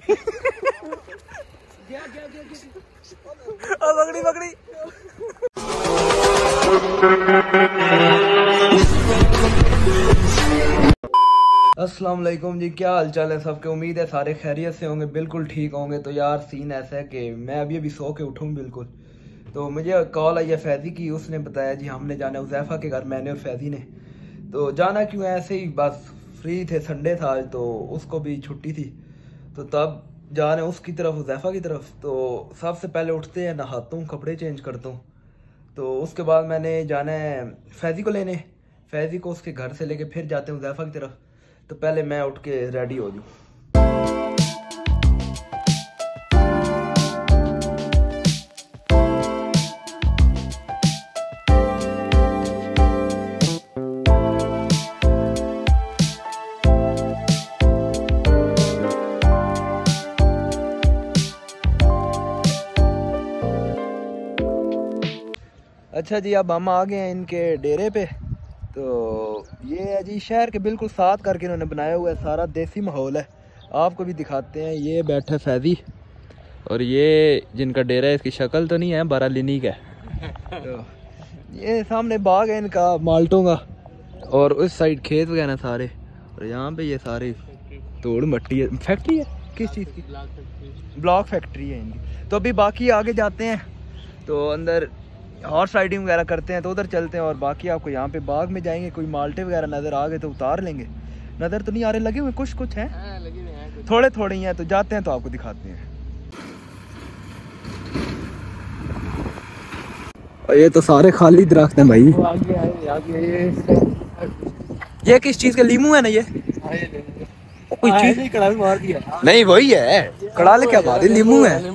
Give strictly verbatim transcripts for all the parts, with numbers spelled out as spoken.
गया गया गया पकड़ी पकड़ी। अस्सलाम वालेकुम जी, क्या हाल चाल है सबके। उम्मीद है सारे खैरियत से होंगे, बिल्कुल ठीक होंगे। तो यार सीन ऐसा है कि मैं अभी अभी सो के उठूँ बिल्कुल, तो मुझे कॉल आई है फैज़ी की। उसने बताया जी हमने जाना है हुज़ैफ़ा के घर, मैंने और फैज़ी ने। तो जाना क्यों है, ऐसे ही बस फ्री थे, संडे था आज, तो उसको भी छुट्टी थी, तो तब जा रहे हैं उसकी तरफ, हुज़ैफ़ा की तरफ। तो सबसे पहले उठते हैं, नहाता हूँ, कपड़े चेंज करता हूँ, तो उसके बाद मैंने जाना है फैज़ी को लेने। फैज़ी को उसके घर से लेके फिर जाते हैं हुज़ैफ़ा की तरफ। तो पहले मैं उठ के रेडी हो जाऊँ। अच्छा जी, अब हम आ गए हैं इनके डेरे पे। तो ये है जी, शहर के बिल्कुल साथ करके इन्होंने बनाया हुआ है, सारा देसी माहौल है। आपको भी दिखाते हैं। ये बैठा फैज़ी, और ये जिनका डेरा है, इसकी शक्ल तो नहीं है, बारालिनी का है। तो ये सामने बाग है इनका माल्टों का, और उस साइड खेत वगैरह सारे, और यहाँ पे ये सारे तोड़ मट्टी है। फैक्ट्री है किस चीज़ की? ब्लॉक फैक्ट्री है इनकी। तो अभी बाकी आगे जाते हैं, तो अंदर हॉर्स राइडिंग वगैरह करते हैं, तो उधर चलते हैं। और बाकी आपको यहाँ पे बाग में जाएंगे, कोई माल्टे वगैरह नज़र आ गए तो उतार लेंगे। नज़र तो नहीं आ रहे, लगे हुए कुछ कुछ हैं, थोड़े थोड़े ही हैं। तो जाते हैं, तो आपको दिखाते हैं। और ये तो सारे खाली दरख्त हैं भाई। आगे आगे आगे ये ये किस चीज़ का लीमू है ना? ये कोई चीज़ नहीं, कड़ा मार दिया नहीं, वही है कड़ा ले, क्या बात है, लीमू है।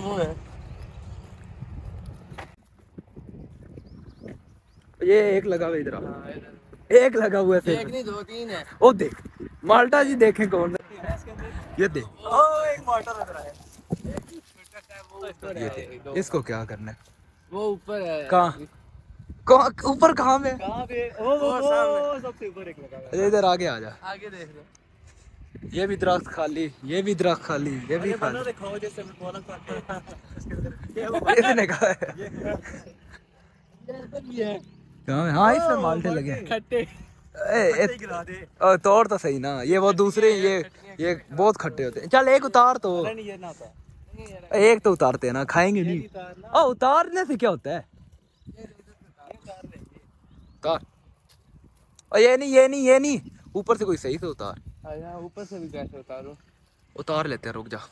ये एक लगा हुआ इधर, एक लगा हुआ है, एक नहीं दो तीन है। ओ देख माल्टा जी, देखें कौन ये देख। ओ एक माल्टा लग रहा है। ये देख, इसको क्या करना है? वो ऊपर है। कहाँ ऊपर? कहाँ में? कहाँ पे? ओ वो सबसे ऊपर एक लगा है। इधर आगे आ जा, आगे देख लो। ये भी दरख्त खाली, ये भी दरख्त खाली, ये भी खाली। दिखाओ जैसे इसने कहा है। हाँ इसमें माल्टे लगे खट्टे। ए, तोड़ तो सही ना, ये वो दूसरे, ये ये बहुत खट्टे होते हैं। चल एक उतार तो, एक तो उतारते हैं ना, खाएंगे नहीं। ओ उतारने से क्या होता है? उतार। और ये नहीं, ये नहीं, ये नहीं, ऊपर से कोई सही से उतार। ऊपर से भी कैसे उतारूं? उतार लेते हैं, रुक जा।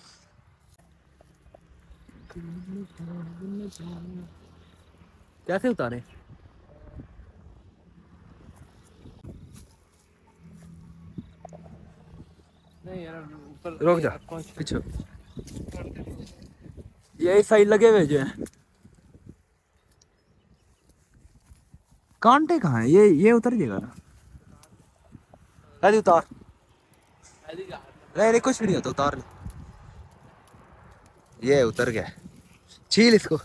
कैसे उतारे? नहीं यार, ऊपर रुक जा, पीछे। ये साइड लगे हुए जो हैं, कांटे कहाँ है? ये ये उतर जाएगा ना? अरे उतार। नहीं नहीं कुछ भी नहीं होता, उतार ले। ये उतर गया, छील इसको।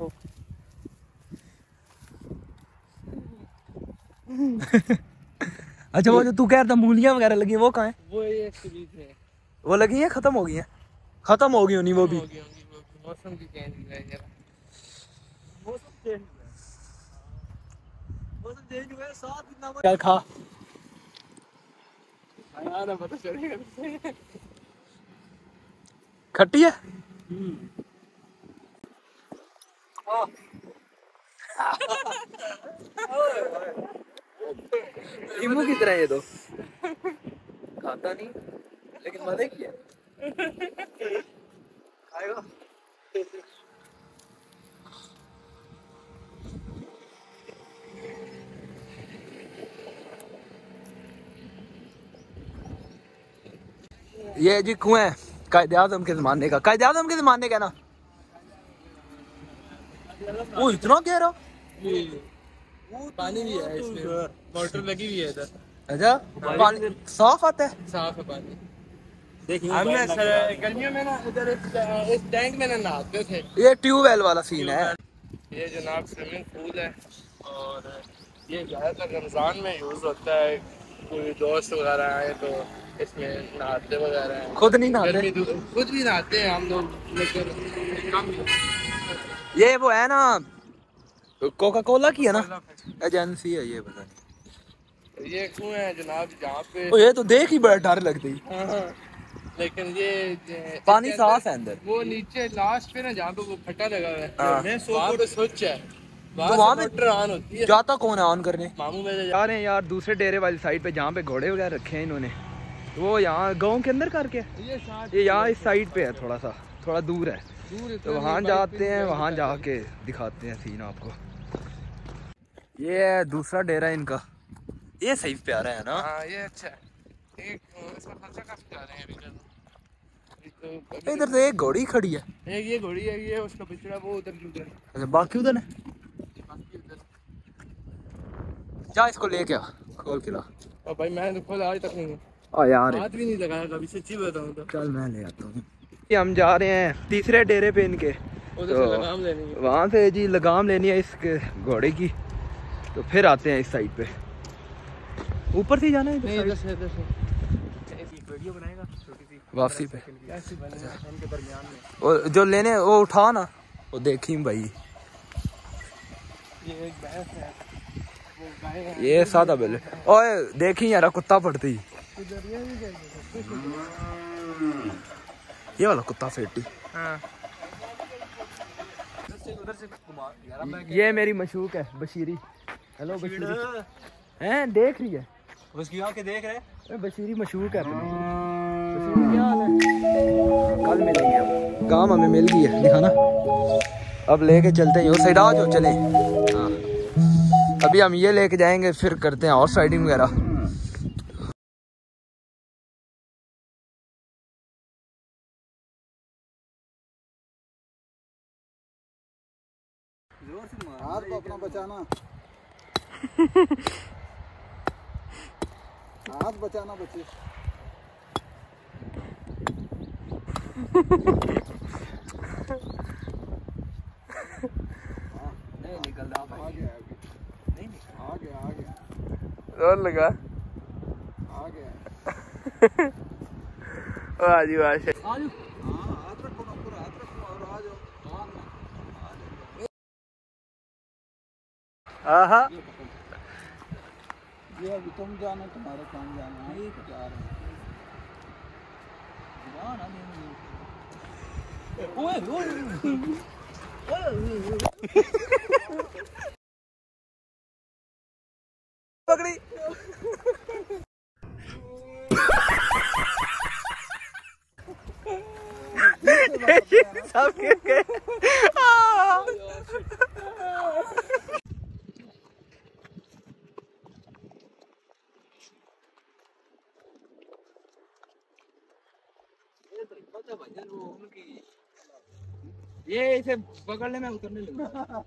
अच्छा वो जो तू कह रहा था मूलियां वगैरह लगी, वो कहाँ है? वो ये है। वो लगी हैं, खत्म हो गई हैं? खत्म हो गई होनी वो भी। मौसम की चेंज हुआ है जरा, मौसम चेंज हुआ है, मौसम चेंज हुआ है। साथ इतना क्या खा आया ना, पता चलेगा। खट्टी है। नींबू की तरह ये तो खाता नहीं, लेकिन मजे किया खाएगा। ये जी कुएं है कायदे आज़म के जमाने का, कायदे आज़म के जमाने का ना। वो इतना गहरा, पानी भी है इसमें, मोटर लगी हुई है इधर। अच्छा पानी साफ आता है? साफ है पानी। देखिए हमने गर्मियों में ना इधर इस टैंक में ना नहाते थे। ये ट्यूबवेल वाला सीन है। ये जनाब स्विमिंग पूल है, और ये ज़्यादातर रमज़ान में यूज़ होता है। कोई दोस्त वगैरह आए तो इसमें नहाते वगैरह हैं। खुद नहीं नहाते? गर्मी तो खुद भी नहाते हैं हम लोग, लेकिन कम। ये वो है ना, कोका कोला की है ना एजेंसी है ये, पता नहीं। ये कुएं है जनाब जहाँ पे। ओ ये तो देख ही बड़ा डर लगती है। हाँ हाँ। लेकिन ये पानी साफ है अंदर। वो नीचे लास्ट पे ना जहाँ पे वो फटा लगा हुआ है, हाँ। वहाँ पे स्विच है, तो वहाँ पे मोटर ऑन होती है। जाता कौन है ऑन करने? मामू मेरे जा रहे हैं यार दूसरे डेरे वाली साइड पे जहाँ पे घोड़े वगैरह रखे हैं इन्होंने, वो यहाँ गांव के अंदर करके ये ये यहाँ इस साइड पे है, थोड़ा सा थोड़ा दूर है, तो वहाँ जाते हैं, वहाँ जाके दिखाते हैं सीन आपको। ये है दूसरा डेरा इनका, ये सही प्यारा है ना। हाँ ये अच्छा है। एक इसका खर्चा काफी ज्यादा है अभी तो। इधर तो एक घोड़ी खड़ी है, एक ये घोड़ी है, ये उसका पिछड़ा वो उधर उधर। अच्छा बाकी उधर है। जा इसको लेके आ, खोल के ला। और भाई मैं तो खुद आज तक नहीं आ यार हाथ भी नहीं लगाया कभी, सच्ची बताऊं तो। चल मैं ले आता हूँ। ये हम जा रहे हैं तीसरे डेरे पे इनके, उधर से लगाम लेनी है, वहाँ से जी लगाम लेनी है इस घोड़े की, तो फिर आते हैं इस साइड पे। ऊपर से जाना है नहीं इधर से इधर से वीडियो बनाएगा छोटी सी वापसी पे। कैसे बनेगा इनके दरमियान में। और जो लेने वो उठा ना, वो देखी भाई। ये एक भैंस है, वो गाय है। ये सादा बिल ओए देखी यार कुत्ता पड़ती, ये वाला कुत्ता फेटी। हाँ। उधर से घुमा यार। ये मेरी मशूक है बशीरी। हेलो बशीरी, हैं देख रही है उसकी आंखें देख रहे हैं। बशीरी मशूक है अपनी। बशीरी क्या हाल है? कल मिलेंगे अब, काम हमें मिल गई है, दिखाना। अब लेके चलते हैं, साइड आ जाओ चले। हाँ अभी हम ये लेके जाएंगे, फिर करते हैं हॉर्स राइडिंग वगैरह। हाथ को अपना बचाना, हाथ बचाना बच्चे। नहीं निकल रहा आ गया नहीं आ गया आ गया और लगा आ गया। वाह जी वाह। हाँ हाथ रखो ना, पूरा हाथ रखो और आ जाओ। हाँ आहा ये अभी तुम जाना, तुम्हारे काम जाना है। जा रहे हैं। ओए ओए पकड़ी। सब गिर गए। ये इसे पकड़ने में उतरने लगा।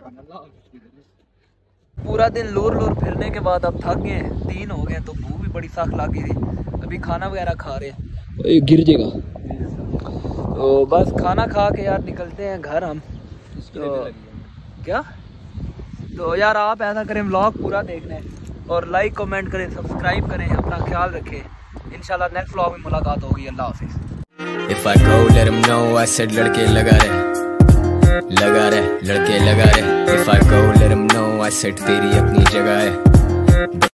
पूरा दिन लूर लूर फिरने के बाद अब थक गए, तीन हो गए, तो भूख भी बड़ी सख्त लगी थी। अभी खाना वगैरह खा रहे हैं। ये गिर जाएगा, तो बस खाना खा के यार निकलते हैं घर हम। तो क्या तो यार आप ऐसा करें, व्लॉग पूरा देखना है और लाइक कमेंट करें, सब्सक्राइब करें, अपना ख्याल रखें। इंशाल्लाह नेक्स्ट व्लॉग में मुलाकात होगी। अल्लाह हाफिज़। If I go let him know I said लड़के लगा रहे लगा रहे लड़के लगा रहे If I go let him know I said तेरी अपनी जगह है।